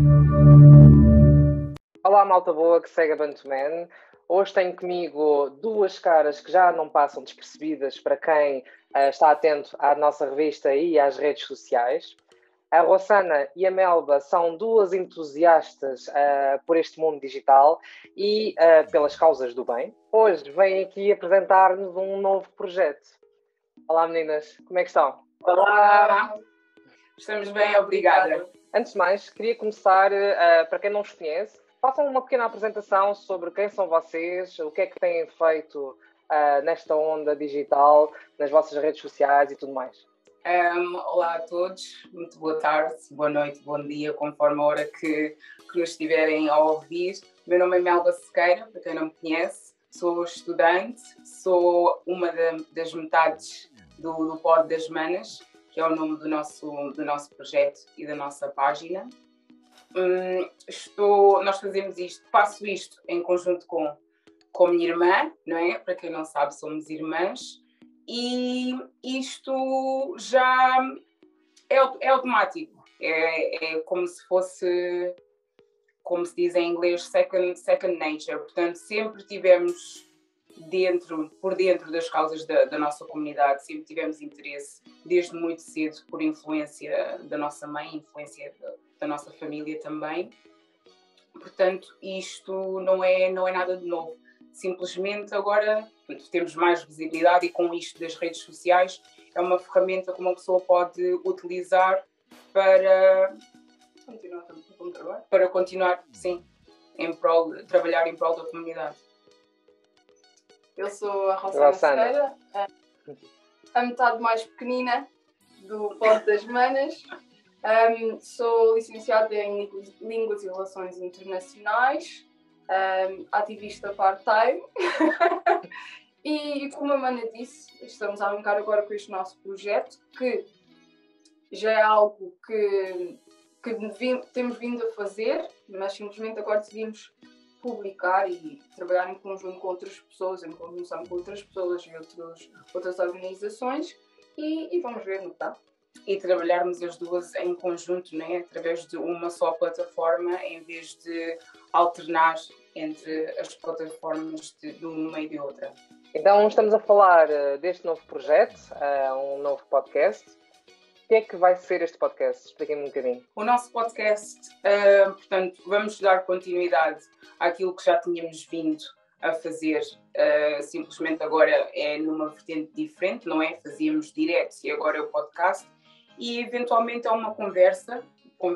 Olá, malta boa que segue a Bantuman. Hoje tenho comigo duas caras que já não passam despercebidas para quem está atento à nossa revista e às redes sociais. A Rossana e a Melba são duas entusiastas por este mundo digital e pelas causas do bem. Hoje vêm aqui apresentar-nos um novo projeto. Olá, meninas, como é que estão? Olá! Estamos bem, obrigada. Antes de mais, queria começar, para quem não vos conhece, façam uma pequena apresentação sobre quem são vocês, o que é que têm feito nesta onda digital, nas vossas redes sociais e tudo mais. Olá a todos, muito boa tarde, boa noite, bom dia, conforme a hora que nos estiverem a ouvir. Meu nome é Melba Sequeira, para quem não me conhece, sou estudante, sou uma das metades do Pod das Manas, que é o nome do nosso projeto e da nossa página. Nós fazemos isto, faço isto em conjunto com a minha irmã, não é? Para quem não sabe, somos irmãs. E isto já é automático, é como se fosse, como se diz em inglês, second nature. Portanto, sempre tivemos por dentro das causas da nossa comunidade, sempre tivemos interesse, desde muito cedo, por influência da nossa mãe, influência da nossa família também. Portanto, isto não é nada de novo. Simplesmente agora temos mais visibilidade e com isto das redes sociais é uma ferramenta que uma pessoa pode utilizar para continuar, sim, trabalhar em prol da comunidade. Eu sou a Rossana Sequeira, a metade mais pequenina do Pod das Manas. Sou licenciada em Línguas e Relações Internacionais, ativista part-time e como a Mana disse, estamos a arrancar agora com este nosso projeto, que já é algo que temos vindo a fazer, mas simplesmente agora decidimos publicar e trabalhar em conjunto com outras pessoas, em conjunção com outras pessoas e outras organizações e vamos ver no que dá. E trabalharmos as duas em conjunto, né? Através de uma só plataforma, em vez de alternar entre as plataformas de uma e de outra. Então estamos a falar deste novo projeto, um novo podcast. O que é que vai ser este podcast? Expliquem-me um bocadinho. O nosso podcast, portanto, vamos dar continuidade àquilo que já tínhamos vindo a fazer, simplesmente agora é numa vertente diferente, não é? Fazíamos direto e agora é o podcast. E eventualmente é uma conversa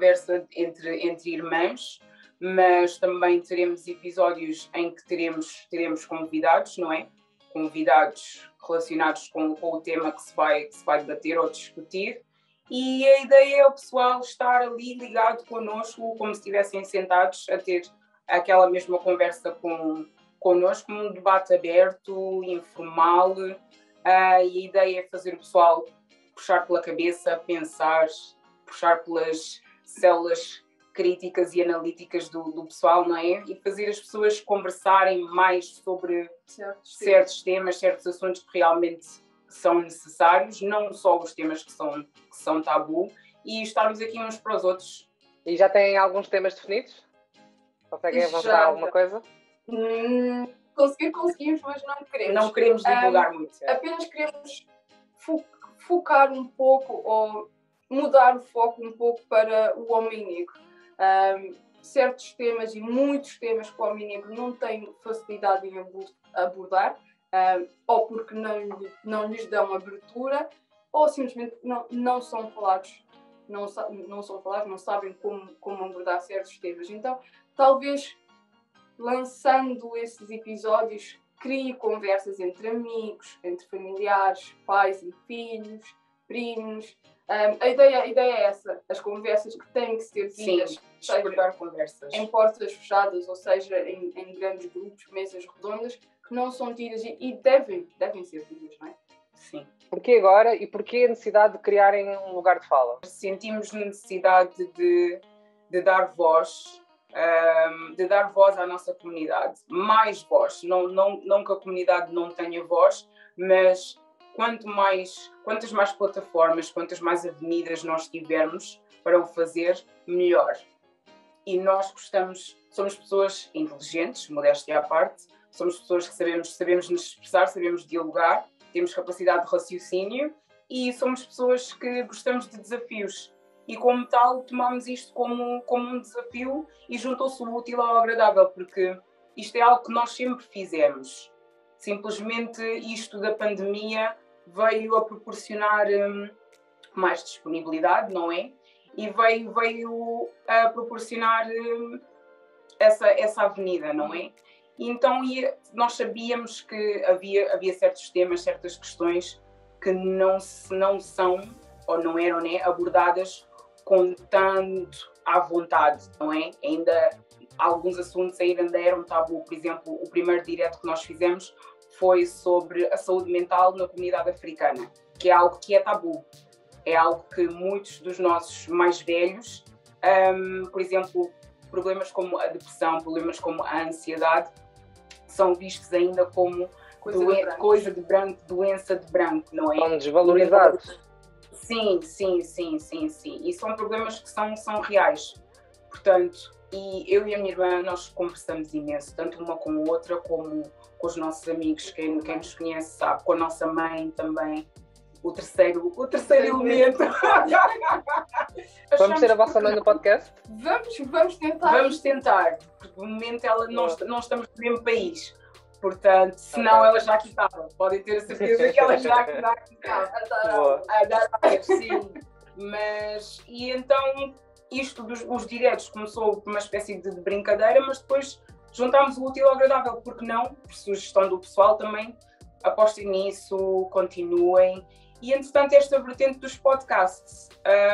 entre irmãs, mas também teremos episódios em que teremos convidados, não é? Convidados relacionados com o tema que se vai debater ou discutir. E a ideia é o pessoal estar ali ligado connosco, como se estivessem sentados a ter aquela mesma conversa connosco, um debate aberto, informal. E a ideia é fazer o pessoal puxar pela cabeça, pensar, puxar pelas células críticas e analíticas do pessoal, não é? E fazer as pessoas conversarem mais sobre certos temas, certos assuntos que realmente são necessários, não só os temas que são tabu, e estarmos aqui uns para os outros. E já têm alguns temas definidos? Conseguem avançar alguma coisa? Conseguimos, mas não queremos. Não queremos divulgar muito. Apenas queremos focar um pouco ou mudar o foco um pouco para o homem negro. Certos temas e muitos temas que o homem negro não tem facilidade em abordar, ou porque não lhes dão abertura, ou simplesmente não são falados, não sabem como abordar certos temas. Então, talvez lançando esses episódios, crie conversas entre amigos, entre familiares, pais e filhos, primos. A ideia é essa, as conversas que têm que ser tidas, seja conversas em portas fechadas, ou seja, em grandes grupos, mesas redondas, que não são tidas e devem ser tidas, não é? Sim. Porquê agora e porquê a necessidade de criarem um lugar de fala? Sentimos necessidade de dar voz, à nossa comunidade, mais voz, não que a comunidade não tenha voz, mas quantas mais plataformas, quantas mais avenidas nós tivermos para o fazer, melhor. e nós somos pessoas inteligentes, modéstia à parte, somos pessoas que sabemos nos expressar, sabemos dialogar, temos capacidade de raciocínio e somos pessoas que gostamos de desafios. E como tal, tomamos isto como um desafio e juntou-se o útil ao agradável, porque isto é algo que nós sempre fizemos. Simplesmente isto da pandemia veio a proporcionar mais disponibilidade, não é? E veio a proporcionar essa avenida, não é? E então nós sabíamos que havia certos temas, certas questões que não são ou não eram, né, abordadas com tanto à vontade, não é? Ainda alguns assuntos ainda eram tabu. Por exemplo, o primeiro direto que nós fizemos foi sobre a saúde mental na comunidade africana, que é algo que é tabu. É algo que muitos dos nossos mais velhos, por exemplo, problemas como a depressão, problemas como a ansiedade, são vistos ainda como coisa de branco, doença de branco, não é? São desvalorizados. Sim. E são problemas que são reais. Portanto, e eu e a minha irmã, nós conversamos imenso, tanto uma com a outra, como com os nossos amigos, quem nos conhece sabe, com a nossa mãe também. O terceiro elemento. Vamos ter a vossa mãe no podcast? Vamos tentar. Vamos tentar, porque no momento ela não estamos no mesmo país. Portanto, senão ela já aqui estava. Podem ter a certeza que ela já aqui estava. A dar sim. Mas, e então, isto os diretos começou por uma espécie de brincadeira, mas depois juntámos o útil ao agradável, porque não? Por sugestão do pessoal também, apostem nisso, continuem. E, entretanto, esta vertente dos podcasts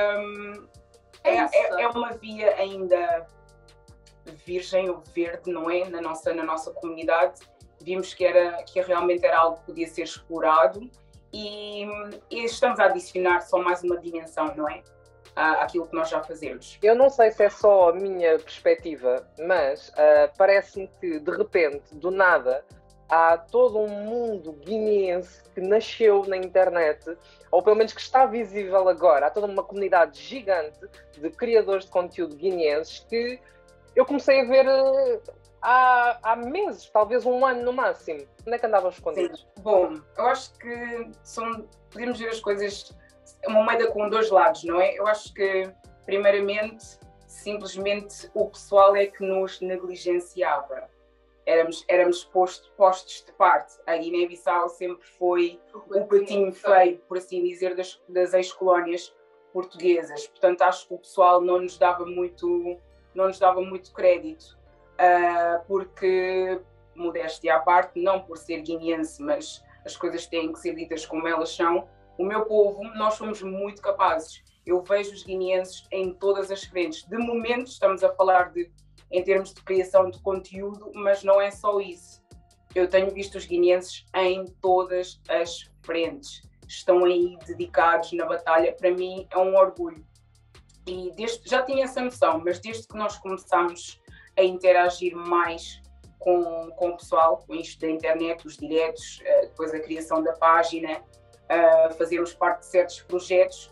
é uma via ainda virgem ou verde, não é? Na nossa comunidade. Vimos que realmente era algo que podia ser explorado e estamos a adicionar só mais uma dimensão, não é? Àquilo que nós já fazemos. Eu não sei se é só a minha perspectiva, mas parece-me que, de repente, do nada, há todo um mundo guineense que nasceu na internet, ou pelo menos que está visível agora. Há toda uma comunidade gigante de criadores de conteúdo guineenses que eu comecei a ver há meses, talvez um ano no máximo. Onde é que andavam escondidos? Sim. Bom, eu acho que podemos ver as coisas uma moeda com dois lados, não é? Eu acho que, primeiramente, simplesmente o pessoal é que nos negligenciava. Éramos postos de parte. A Guiné-Bissau sempre foi o patinho feio, por assim dizer, das ex-colónias portuguesas. Portanto, acho que o pessoal não nos dava muito crédito. Porque, modéstia à parte, não por ser guineense, mas as coisas têm que ser ditas como elas são. O meu povo, nós somos muito capazes. Eu vejo os guineenses em todas as frentes. De momento, estamos a falar em termos de criação de conteúdo, mas não é só isso. Eu tenho visto os guineenses em todas as frentes. Estão aí dedicados na batalha. Para mim é um orgulho. E já tinha essa noção, mas desde que nós começamos a interagir mais com o pessoal, com isto da internet, os diretos, depois a criação da página, fazermos parte de certos projetos,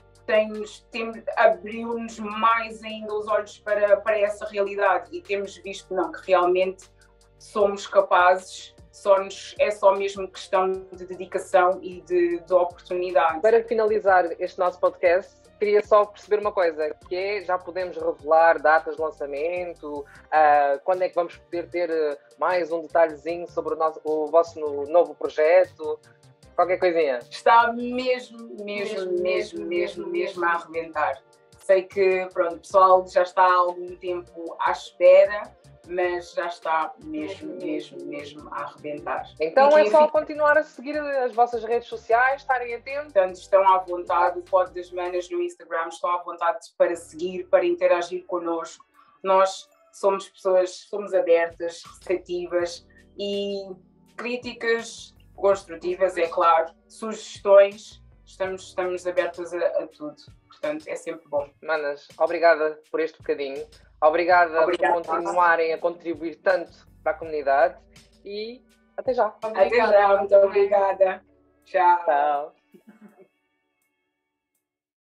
abriu-nos mais ainda os olhos para essa realidade e temos visto que realmente somos capazes, é só mesmo questão de dedicação e de oportunidade. Para finalizar este nosso podcast, queria só perceber uma coisa, que é, já podemos revelar datas de lançamento, quando é que vamos poder ter mais um detalhezinho sobre o vosso novo projeto, qualquer coisinha? Está mesmo a arrebentar. Sei que, pronto, o pessoal já está há algum tempo à espera, mas já está mesmo a arrebentar. Então é só continuar a seguir as vossas redes sociais, estarem atentos. Portanto, estão à vontade, o Pod das Manas no Instagram, estão à vontade para seguir, para interagir connosco. Nós somos pessoas, somos abertas, receptivas e críticas construtivas, é claro, sugestões, estamos abertas a tudo. Portanto, é sempre bom. Manas, obrigada por este bocadinho. Obrigada por continuarem a contribuir tanto para a comunidade e até já. Até já, muito obrigada. Tchau.